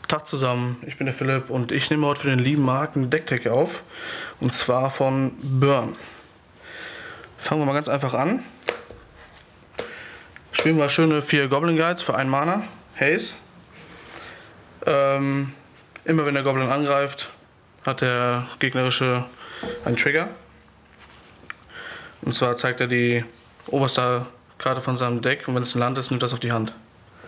Tag zusammen, ich bin der Philipp und ich nehme heute für den lieben Marc einen Deck auf. Und zwar von Burn. Fangen wir mal ganz einfach an. Spielen wir schöne 4 Goblin Guides für 1 Mana. Haze. Immer wenn der Goblin angreift, hat der gegnerische einen Trigger. Und zwar zeigt er die oberste Karte von seinem Deck und wenn es ein Land ist, nimmt das auf die Hand.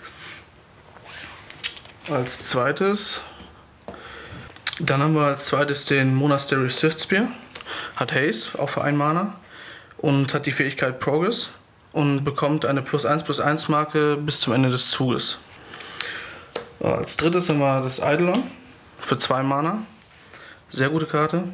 Als zweites, dann haben wir als zweites den Monastery Swiftspear. Hat Haste, auch für 1 Mana. Und hat die Fähigkeit Progress und bekommt eine +1/+1 Marke bis zum Ende des Zuges. Als drittes haben wir das Eidolon für 2 Mana. Sehr gute Karte.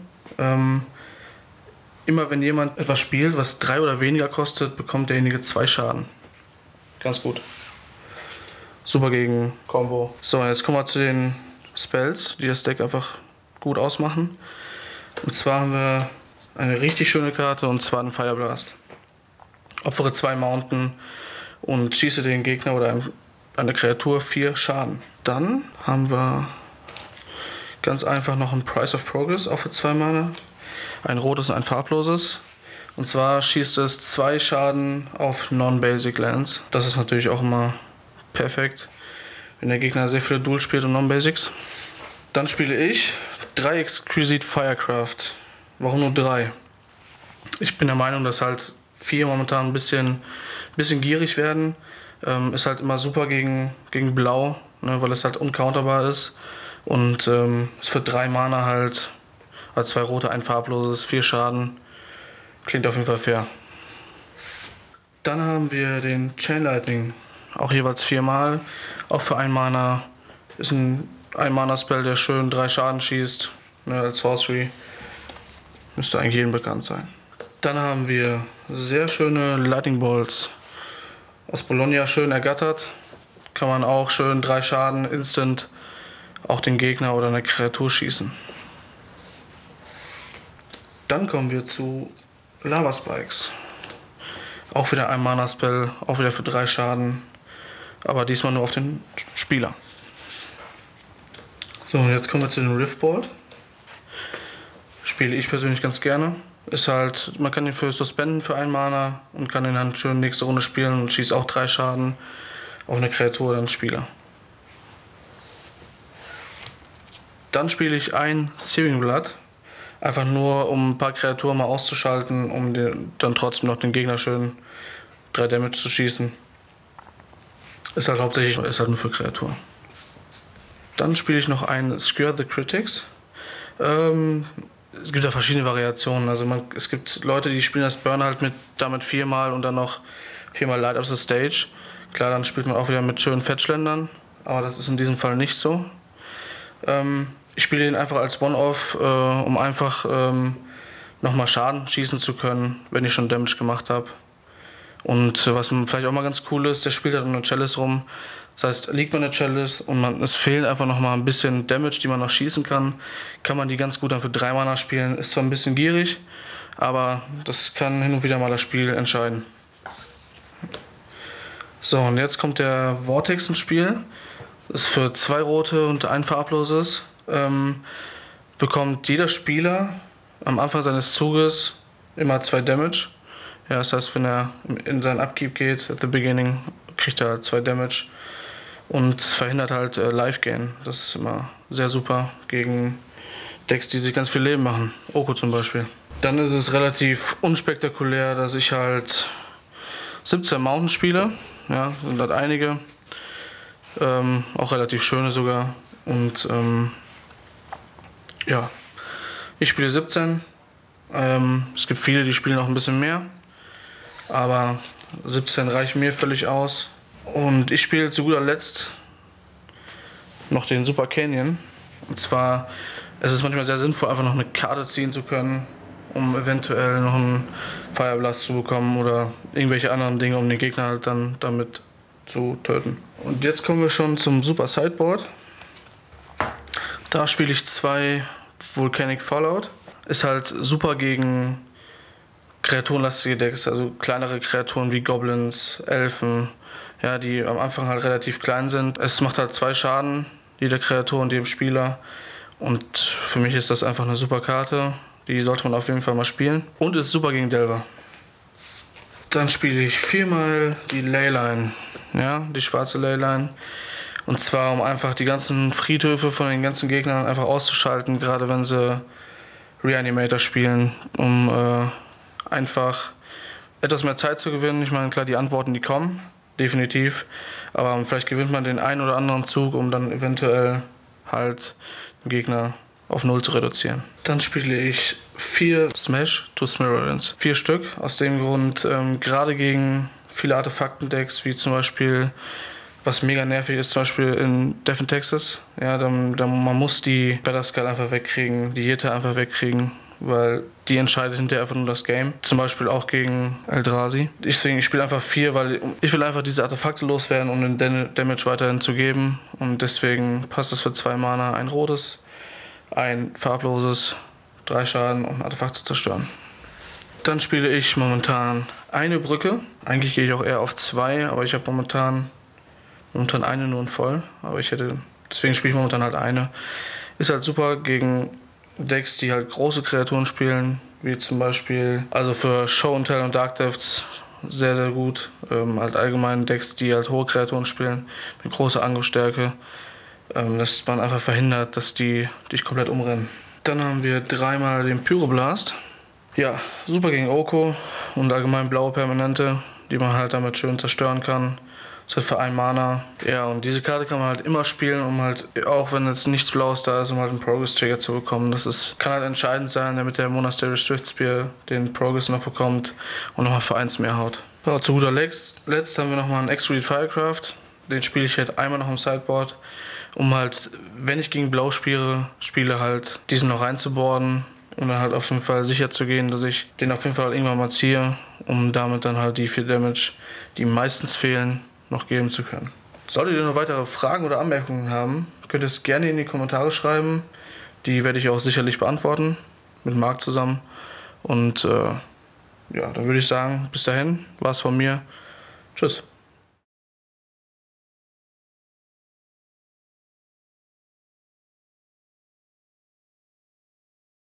Immer wenn jemand etwas spielt, was 3 oder weniger kostet, bekommt derjenige 2 Schaden. Ganz gut. Super gegen Combo. So, jetzt kommen wir zu den Spells, die das Deck einfach gut ausmachen. Und zwar haben wir eine richtig schöne Karte, und zwar den Fire Blast. Opfere 2 Mountain und schieße den Gegner oder eine Kreatur 4 Schaden. Dann haben wir ganz einfach noch ein Price of Progress, auch für 2 Mana. Ein rotes und ein farbloses. Und zwar schießt es 2 Schaden auf Non-Basic Lands. Das ist natürlich auch immer perfekt, wenn der Gegner sehr viele Dual spielt und Non-Basics. Dann spiele ich 3 Exquisite Firecraft. Warum nur 3? Ich bin der Meinung, dass halt 4 momentan ein bisschen gierig werden. Ist halt immer super gegen Blau, ne, weil es halt uncounterbar ist. Und ist für 3 Mana halt, als 2 rote, ein farbloses, 4 Schaden. Klingt auf jeden Fall fair. Dann haben wir den Chain Lightning. Auch jeweils 4 Mal. Auch für 1 Mana. Ist ein 1-Mana-Spell, der schön 3 Schaden schießt. Ne, als Sorcery. Müsste eigentlich jedem bekannt sein. Dann haben wir sehr schöne Lightning Bolts. Aus Bologna schön ergattert. Kann man auch schön 3 Schaden instant auch den Gegner oder eine Kreatur schießen. Dann kommen wir zu Lava Spikes. Auch wieder 1-Mana-Spell, auch wieder für 3 Schaden. Aber diesmal nur auf den Spieler. So, und jetzt kommen wir zu den Riftbolt. Spiele ich persönlich ganz gerne. Ist halt, man kann ihn für suspenden für 1 Mana und kann ihn dann schön nächste Runde spielen und schießt auch 3 Schaden auf eine Kreatur oder einen Spieler. Dann spiele ich ein Searing Blood. Einfach nur, um ein paar Kreaturen mal auszuschalten, um dann trotzdem noch den Gegner schön 3 Damage zu schießen. Ist halt hauptsächlich nur für Kreaturen. Dann spiele ich noch ein Skewer the Critics. Es gibt ja verschiedene Variationen. Also es gibt Leute, die spielen das Burn halt damit 4 Mal und dann noch 4 Mal Light Up the Stage. Klar, dann spielt man auch wieder mit schönen Fettschländern, aber das ist in diesem Fall nicht so. Ich spiele den einfach als One-Off, um einfach nochmal Schaden schießen zu können, wenn ich schon Damage gemacht habe. Und was vielleicht auch mal ganz cool ist, der spielt halt um eine Chalice rum. Das heißt, liegt man eine Chalice und es fehlt einfach nochmal ein bisschen Damage, die man noch schießen kann man die ganz gut dann für 3 Mana spielen. Ist zwar ein bisschen gierig, aber das kann hin und wieder mal das Spiel entscheiden. So, und jetzt kommt der Vortex ins Spiel. Das ist für 2 rote und 1 farbloses. Bekommt jeder Spieler am Anfang seines Zuges immer 2 Damage. Ja, das heißt, wenn er in seinen Upkeep geht, at the beginning, kriegt er 2 Damage. Und es verhindert halt Life-Gain. Das ist immer sehr super gegen Decks, die sich ganz viel Leben machen. Oko zum Beispiel. Dann ist es relativ unspektakulär, dass ich halt 17 Mountain spiele. Ja, sind halt einige. Auch relativ schöne sogar. Und ja, ich spiele 17. Es gibt viele, die spielen auch ein bisschen mehr. Aber 17 reichen mir völlig aus. Und ich spiele zu guter Letzt noch den Super Canyon. Und zwar, es ist manchmal sehr sinnvoll, einfach noch eine Karte ziehen zu können, um eventuell noch einen Fire Blast zu bekommen oder irgendwelche anderen Dinge, um den Gegner halt dann damit zu töten. Und jetzt kommen wir schon zum Super Sideboard. Da spiele ich 2 Volcanic Fallout. Ist halt super gegen kreaturenlastige Decks, also kleinere Kreaturen wie Goblins, Elfen, ja, die am Anfang halt relativ klein sind. Es macht halt 2 Schaden jeder Kreatur und jedem Spieler. Und für mich ist das einfach eine super Karte. Die sollte man auf jeden Fall mal spielen. Und ist super gegen Delver. Dann spiele ich 4-mal die Leyline. Ja, die schwarze Leyline. Und zwar, um einfach die ganzen Friedhöfe von den ganzen Gegnern einfach auszuschalten, gerade wenn sie Reanimator spielen, um einfach etwas mehr Zeit zu gewinnen. Ich meine, klar, die Antworten, die kommen, definitiv. Aber vielleicht gewinnt man den einen oder anderen Zug, um dann eventuell halt den Gegner auf 0 zu reduzieren. Dann spiele ich 4 Smash to Smirodons. 4 Stück. Aus dem Grund, gerade gegen viele Artefaktendecks, wie zum Beispiel, was mega nervig ist, zum Beispiel in Death in Texas. Ja, man muss die Batterskull einfach wegkriegen, die Jitte einfach wegkriegen, weil die entscheidet hinterher einfach nur das Game. Zum Beispiel auch gegen Eldrazi. Deswegen, ich spiele einfach 4, weil ich will einfach diese Artefakte loswerden, um den Damage weiterhin zu geben. Und deswegen passt es für 2 Mana, ein rotes, ein farbloses, 3 Schaden, um ein Artefakt zu zerstören. Dann spiele ich momentan eine Brücke. Eigentlich gehe ich auch eher auf 2, aber ich habe momentan eine nur in voll. Aber deswegen spiele ich momentan halt eine. Ist halt super gegen Decks, die halt große Kreaturen spielen, wie zum Beispiel, also für Show and Tell und Dark Depths sehr, sehr gut. Halt allgemein Decks, die halt hohe Kreaturen spielen, mit großer Angriffsstärke, dass man einfach verhindert, dass die dich komplett umrennen. Dann haben wir 3-mal den Pyroblast. Ja, super gegen Oko und allgemein blaue Permanente, die man halt damit schön zerstören kann. Das ist halt für 1 Mana. Ja, und diese Karte kann man halt immer spielen, um halt, auch wenn jetzt nichts Blaues da ist, um halt einen Progress-Trigger zu bekommen. Kann halt entscheidend sein, damit der Monastery Swiftspear den Progress noch bekommt und nochmal für 1 mehr haut. So, zu guter Letzt haben wir nochmal einen Execute Firecraft. Den spiele ich halt einmal noch im Sideboard, um halt, wenn ich gegen Blau spiele halt diesen noch reinzuboarden. Und dann halt auf jeden Fall sicher zu gehen, dass ich den auf jeden Fall irgendwann mal ziehe, um damit dann halt die 4 Damage, die meistens fehlen, noch geben zu können. Solltet ihr noch weitere Fragen oder Anmerkungen haben, könnt ihr es gerne in die Kommentare schreiben. Die werde ich auch sicherlich beantworten, mit Marc zusammen. Und ja, dann würde ich sagen, bis dahin, war's von mir. Tschüss.